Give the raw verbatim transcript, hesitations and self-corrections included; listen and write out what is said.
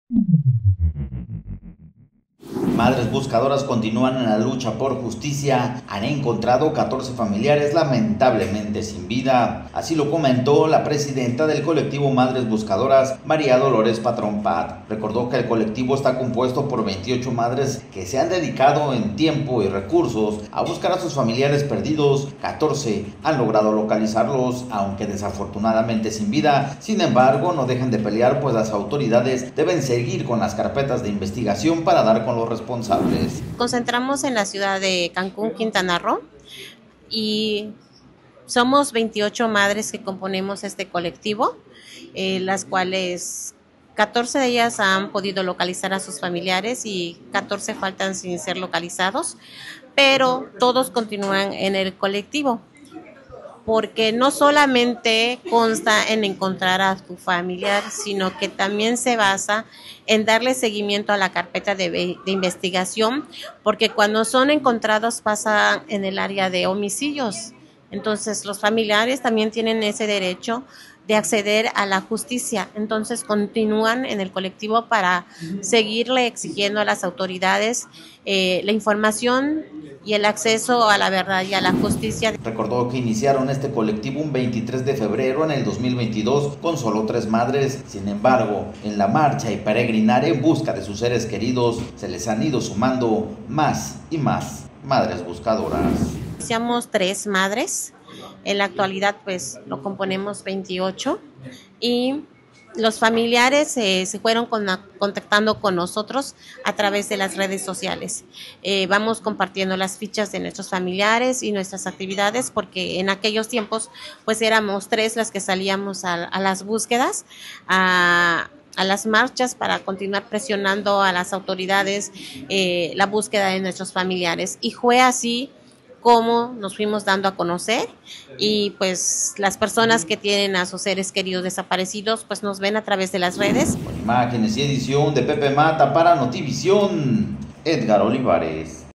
Madres buscadoras continúan en la lucha por justicia. Han encontrado catorce familiares lamentablemente sin vida. Así lo comentó la presidenta del colectivo Madres Buscadoras, María Dolores Patrón Pat. Recordó que el colectivo está compuesto por veintiocho madres que se han dedicado en tiempo y recursos a buscar a sus familiares perdidos. catorce han logrado localizarlos, aunque desafortunadamente sin vida. Sin embargo, no dejan de pelear, pues las autoridades deben seguir con las carpetas de investigación para dar con los responsables. Concentramos en la ciudad de Cancún, Quintana Roo, y somos veintiocho madres que componemos este colectivo, eh, las cuales catorce de ellas han podido localizar a sus familiares y catorce faltan sin ser localizados, pero todos continúan en el colectivo, porque no solamente consta en encontrar a tu familiar, sino que también se basa en darle seguimiento a la carpeta de, de investigación, porque cuando son encontrados pasa en el área de homicidios. Entonces los familiares también tienen ese derecho de acceder a la justicia. Entonces continúan en el colectivo para seguirle exigiendo a las autoridades eh, la información y el acceso a la verdad y a la justicia. Recordó que iniciaron este colectivo un veintitrés de febrero en el dos mil veintidós con solo tres madres. Sin embargo, en la marcha y peregrinar en busca de sus seres queridos, se les han ido sumando más y más madres buscadoras. Iniciamos tres madres, en la actualidad pues lo componemos veintiocho, y los familiares eh, se fueron con, contactando con nosotros a través de las redes sociales. Eh, vamos compartiendo las fichas de nuestros familiares y nuestras actividades, porque en aquellos tiempos pues éramos tres las que salíamos a, a las búsquedas, a a las marchas para continuar presionando a las autoridades eh, la búsqueda de nuestros familiares, y fue así como nos fuimos dando a conocer, y pues las personas que tienen a sus seres queridos desaparecidos pues nos ven a través de las redes. Con imágenes y edición de Pepe Mata para Notivisión, Edgar Olivares.